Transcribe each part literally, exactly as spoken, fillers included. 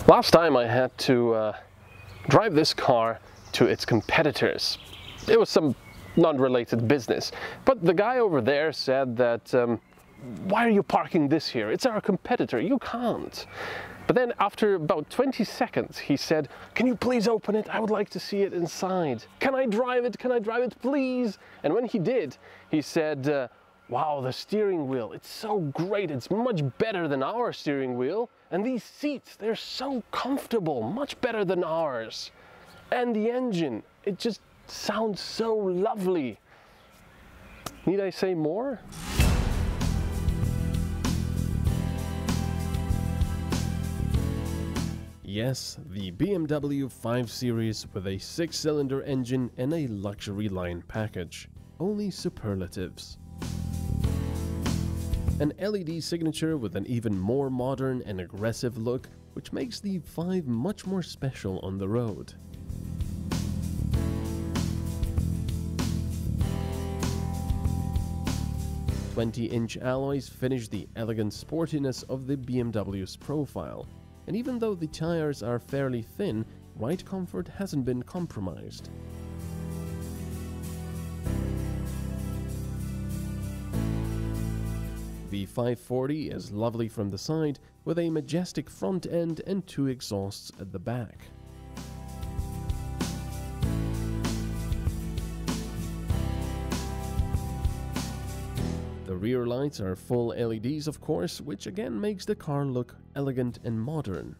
Last time I had to uh, drive this car to its competitors. It was some non-related business, but the guy over there said that, um, why are you parking this here? It's our competitor, you can't. But then after about twenty seconds, he said, can you please open it? I would like to see it inside. Can I drive it? Can I drive it, please? And when he did, he said, uh, wow, the steering wheel, it's so great. It's much better than our steering wheel. And these seats, they're so comfortable, much better than ours. And the engine, it just sounds so lovely. Need I say more? Yes, the B M W five Series with a six-cylinder engine and a luxury line package. Only superlatives. An L E D signature with an even more modern and aggressive look, which makes the five much more special on the road. twenty inch alloys finish the elegant sportiness of the B M W's profile, and even though the tires are fairly thin, ride comfort hasn't been compromised. The five forty is lovely from the side, with a majestic front end and two exhausts at the back. The rear lights are full L E Ds, of course, which again makes the car look elegant and modern.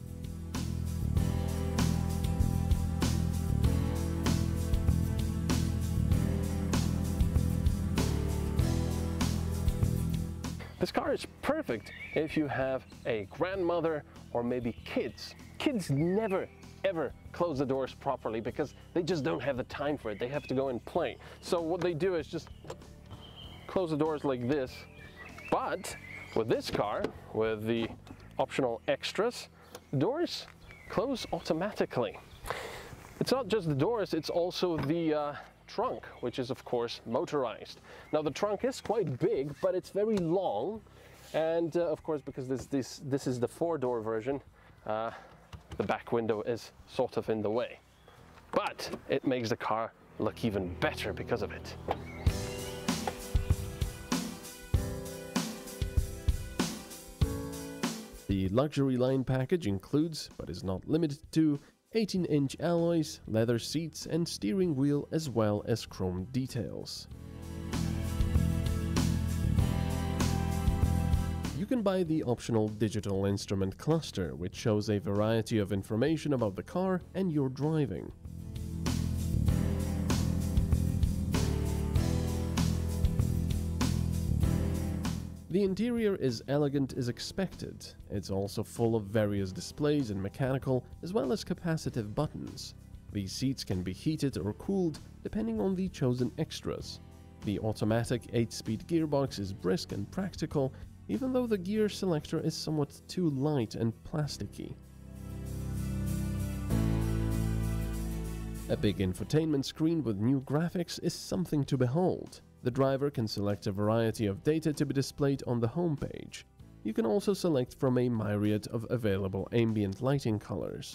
This car is perfect if you have a grandmother or maybe kids. Kids never ever close the doors properly because they just don't have the time for it. They have to go and play. So what they do is just close the doors like this. But with this car, with the optional extras, the doors close automatically. It's not just the doors, it's also the uh, trunk, which is of course motorized. Now the trunk is quite big, but it's very long, and uh, of course because this this this is the four-door version, uh, the back window is sort of in the way, but it makes the car look even better because of it. The luxury line package includes, but is not limited to, eighteen inch alloys, leather seats and steering wheel, as well as chrome details. You can buy the optional digital instrument cluster, which shows a variety of information about the car and your driving. The interior is elegant as expected. It's also full of various displays and mechanical as well as capacitive buttons. These seats can be heated or cooled depending on the chosen extras. The automatic eight speed gearbox is brisk and practical, even though the gear selector is somewhat too light and plasticky. A big infotainment screen with new graphics is something to behold. The driver can select a variety of data to be displayed on the homepage. You can also select from a myriad of available ambient lighting colors.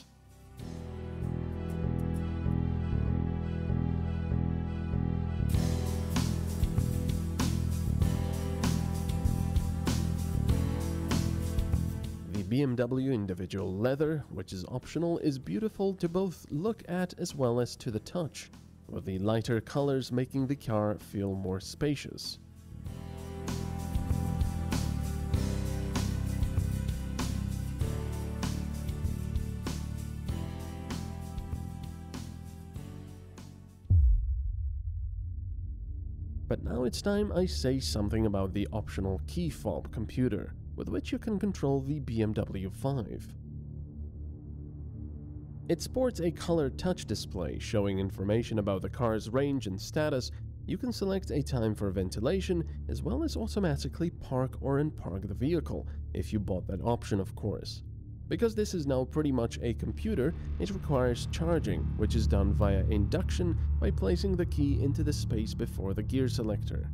The B M W individual leather, which is optional, is beautiful to both look at as well as to the touch, with the lighter colors making the car feel more spacious. But now it's time I say something about the optional key fob computer, with which you can control the B M W five. It sports a color touch display showing information about the car's range and status. You can select a time for ventilation, as well as automatically park or unpark the vehicle, if you bought that option of course. Because this is now pretty much a computer, it requires charging, which is done via induction by placing the key into the space before the gear selector.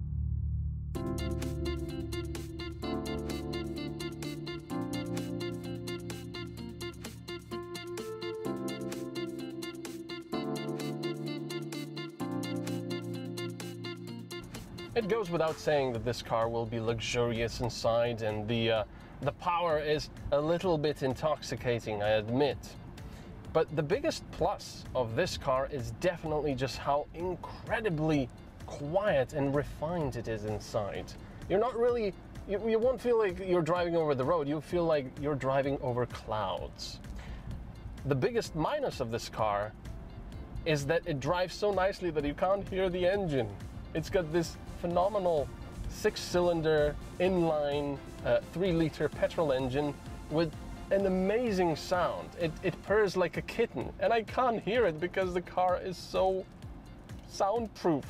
It goes without saying that this car will be luxurious inside, and the, uh, the power is a little bit intoxicating, I admit. But the biggest plus of this car is definitely just how incredibly quiet and refined it is inside. You're not really, you, you won't feel like you're driving over the road, you'll feel like you're driving over clouds. The biggest minus of this car is that it drives so nicely that you can't hear the engine. It's got this phenomenal six-cylinder inline uh, three liter petrol engine with an amazing sound. It, it purrs like a kitten, and I can't hear it because the car is so soundproof.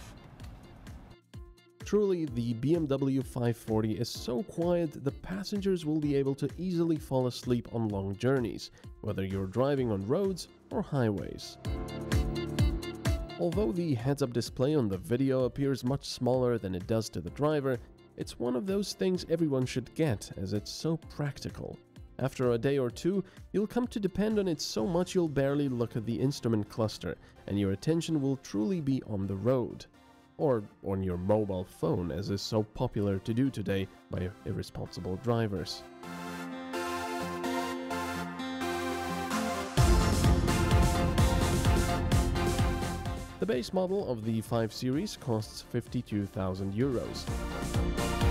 Truly, the B M W five forty is so quiet that passengers will be able to easily fall asleep on long journeys, whether you're driving on roads or highways. Although the heads-up display on the video appears much smaller than it does to the driver, it's one of those things everyone should get, as it's so practical. After a day or two, you'll come to depend on it so much you'll barely look at the instrument cluster, and your attention will truly be on the road. Or on your mobile phone, as is so popular to do today by irresponsible drivers. The base model of the five series costs fifty-two thousand euros.